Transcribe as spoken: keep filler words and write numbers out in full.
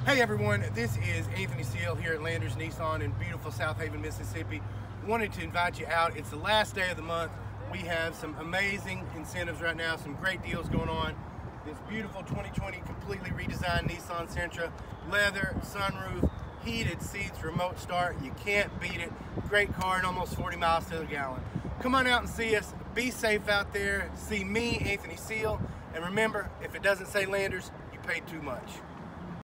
Hey everyone, this is Anthony Seel here at Landers Nissan in beautiful South Haven, Mississippi. Wanted to invite you out. It's the last day of the month. We have some amazing incentives right now, some great deals going on. This beautiful twenty twenty completely redesigned Nissan Sentra, leather, sunroof, heated seats, remote start. You can't beat it. Great car and almost forty miles to the gallon. Come on out and see us. Be safe out there. See me, Anthony Seel. And remember, if it doesn't say Landers, you paid too much.